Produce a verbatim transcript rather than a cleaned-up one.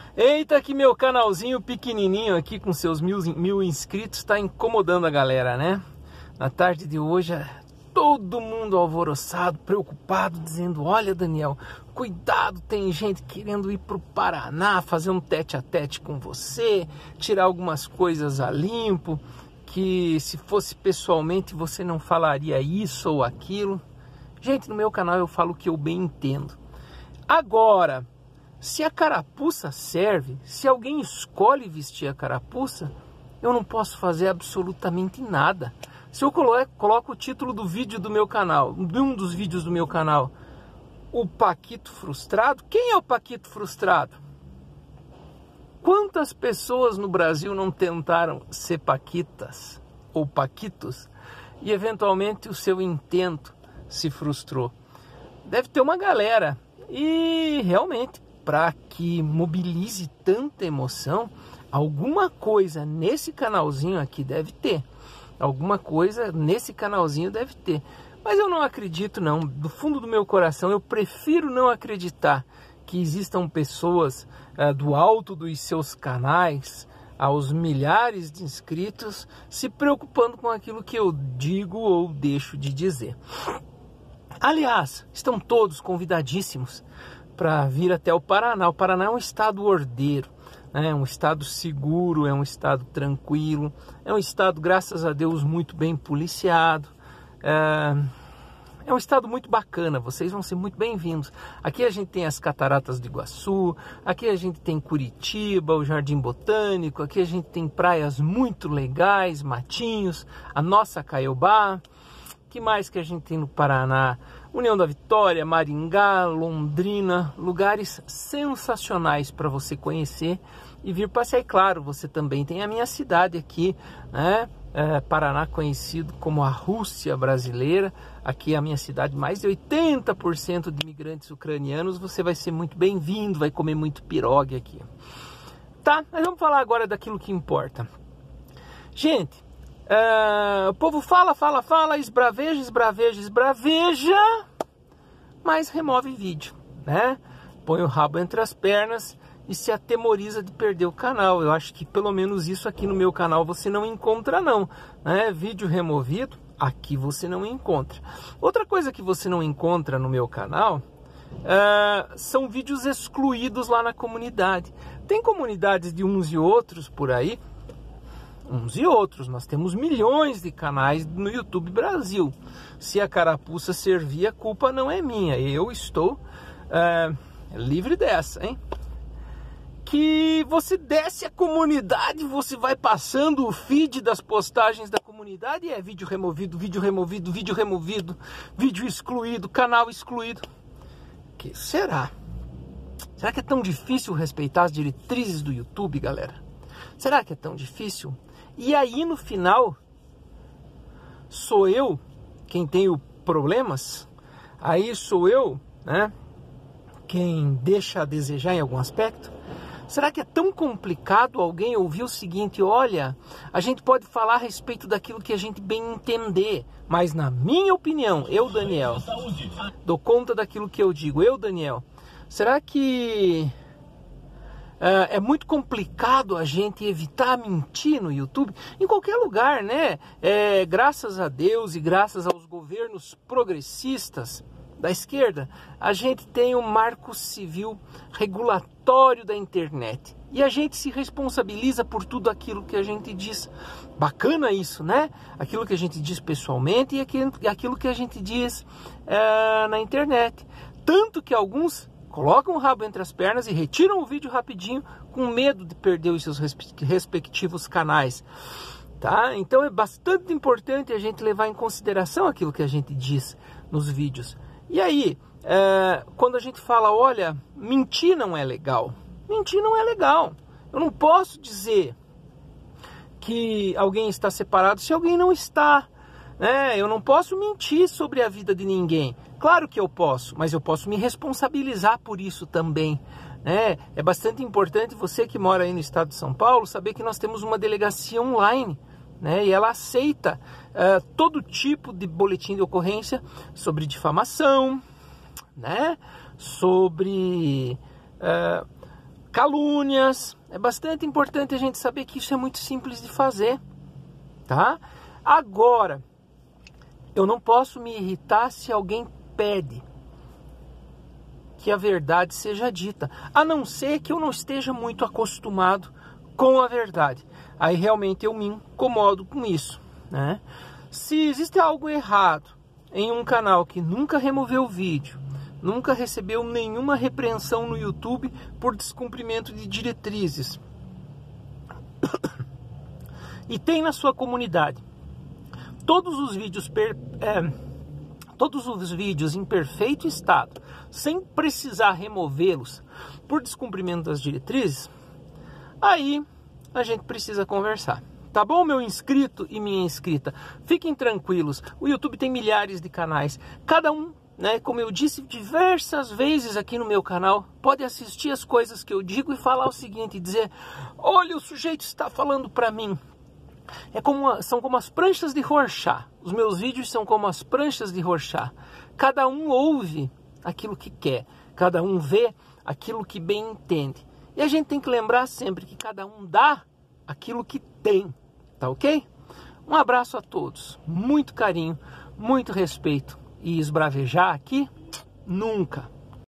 Eita, que meu canalzinho pequenininho aqui com seus mil, mil inscritos está incomodando a galera, né? Na tarde de hoje, todo mundo alvoroçado, preocupado, dizendo: olha, Daniel, cuidado, tem gente querendo ir para o Paraná, fazer um tete a tete com você, tirar algumas coisas a limpo, que se fosse pessoalmente você não falaria isso ou aquilo. Gente, no meu canal eu falo o que eu bem entendo. Agora, se a carapuça serve, se alguém escolhe vestir a carapuça, eu não posso fazer absolutamente nada. Se eu coloco, coloco o título do vídeo do meu canal, de um dos vídeos do meu canal, o Paquito Frustrado, quem é o Paquito Frustrado? Quantas pessoas no Brasil não tentaram ser paquitas ou paquitos e eventualmente o seu intento se frustrou? Deve ter uma galera. E realmente, para que mobilize tanta emoção, alguma coisa nesse canalzinho aqui deve ter. Alguma coisa nesse canalzinho deve ter. Mas eu não acredito não. Do fundo do meu coração, eu prefiro não acreditar que existam pessoas uh, do alto dos seus canais, aos milhares de inscritos, se preocupando com aquilo que eu digo ou deixo de dizer. Aliás, estão todos convidadíssimos para vir até o Paraná. O Paraná é um estado ordeiro, né? É um estado seguro, é um estado tranquilo, é um estado, graças a Deus, muito bem policiado. É, é um estado muito bacana, vocês vão ser muito bem-vindos. Aqui a gente tem as Cataratas do Iguaçu, aqui a gente tem Curitiba, o Jardim Botânico, aqui a gente tem praias muito legais, matinhos, a nossa Caiobá. Que mais que a gente tem no Paraná? União da Vitória, Maringá, Londrina, lugares sensacionais para você conhecer e vir passear. E claro, você também tem a minha cidade aqui, né? É, Paraná, conhecido como a Rússia brasileira. Aqui é a minha cidade, mais de oitenta por cento de imigrantes ucranianos. Você vai ser muito bem-vindo, vai comer muito pirogue aqui. Tá, mas vamos falar agora daquilo que importa. Gente, Uh, o povo fala, fala, fala, esbraveja, esbraveja, esbraveja, mas remove vídeo, né? Põe o rabo entre as pernas e se atemoriza de perder o canal. Eu acho que pelo menos isso aqui no meu canal você não encontra não, né? Vídeo removido, aqui você não encontra. Outra coisa que você não encontra no meu canal uh, são vídeos excluídos lá na comunidade. Tem comunidades de uns e outros por aí, uns e outros, nós temos milhões de canais no YouTube Brasil. Se a carapuça servir, a culpa não é minha, eu estou uh, livre dessa, hein? Que você desce a comunidade, você vai passando o feed das postagens da comunidade e é vídeo removido, vídeo removido, vídeo removido, vídeo excluído, canal excluído. Que será? Será que é tão difícil respeitar as diretrizes do YouTube, galera? Será que é tão difícil? E aí no final, sou eu quem tenho problemas? Aí sou eu, né, quem deixa a desejar em algum aspecto? Será que é tão complicado alguém ouvir o seguinte: olha, a gente pode falar a respeito daquilo que a gente bem entender, mas na minha opinião, eu, Daniel, dou conta daquilo que eu digo, eu, Daniel, será que Uh, é muito complicado a gente evitar mentir no YouTube, em qualquer lugar, né? É, graças a Deus e graças aos governos progressistas da esquerda, a gente tem o marco civil regulatório da internet. E a gente se responsabiliza por tudo aquilo que a gente diz. Bacana isso, né? Aquilo que a gente diz pessoalmente e aquilo, aquilo que a gente diz uh, na internet. Tanto que alguns colocam o rabo entre as pernas e retiram o vídeo rapidinho com medo de perder os seus respectivos canais, tá? Então é bastante importante a gente levar em consideração aquilo que a gente diz nos vídeos. E aí, é, quando a gente fala, olha, mentir não é legal, mentir não é legal. Eu não posso dizer que alguém está separado se alguém não está, né? Eu não posso mentir sobre a vida de ninguém. Claro que eu posso, mas eu posso me responsabilizar por isso também, né? É bastante importante você que mora aí no estado de São Paulo saber que nós temos uma delegacia online, né? E ela aceita uh, todo tipo de boletim de ocorrência sobre difamação, né? Sobre uh, calúnias. É bastante importante a gente saber que isso é muito simples de fazer, tá? Agora, eu não posso me irritar se alguém pede que a verdade seja dita, a não ser que eu não esteja muito acostumado com a verdade. Aí realmente eu me incomodo com isso, né? Se existe algo errado em um canal que nunca removeu o vídeo, nunca recebeu nenhuma repreensão no YouTube por descumprimento de diretrizes, e tem na sua comunidade todos os vídeos per, é, todos os vídeos em perfeito estado, sem precisar removê-los por descumprimento das diretrizes, aí a gente precisa conversar. Tá bom, meu inscrito e minha inscrita? Fiquem tranquilos, o YouTube tem milhares de canais, cada um, né, como eu disse diversas vezes aqui no meu canal, pode assistir as coisas que eu digo e falar o seguinte, dizer, olha, o sujeito está falando para mim. É como, são como as pranchas de Rorschach, os meus vídeos são como as pranchas de Rorschach, cada um ouve aquilo que quer, cada um vê aquilo que bem entende. E a gente tem que lembrar sempre que cada um dá aquilo que tem, tá ok? Um abraço a todos, muito carinho, muito respeito, e esbravejar aqui, nunca.